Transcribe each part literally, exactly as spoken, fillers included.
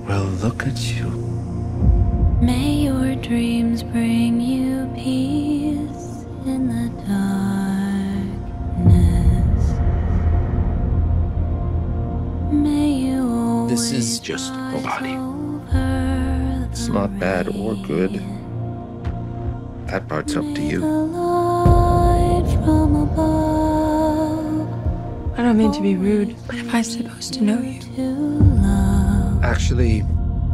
Well, look at you. May your dreams bring you peace in the darkness. May you This is just a body. It's not bad or good. That part's up to you. I don't mean to be rude, but am I supposed to know you? Actually,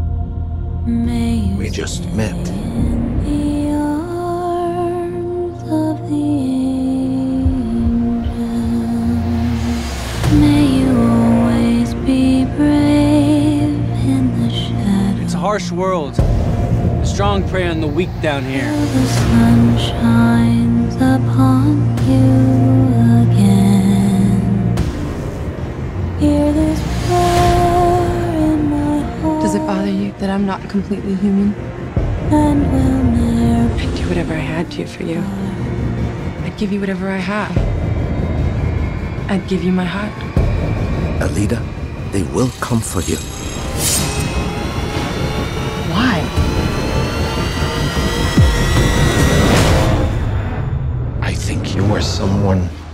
we just met. It's a harsh world. The strong prey on the weak down here. The sun shines upon you again. Hear this prayer in my heart. Does it bother you that I'm not completely human? And will never I'd do whatever I had to for you. I'd give you whatever I have. I'd give you my heart. Alita, they will come for you. Why? I think you are someone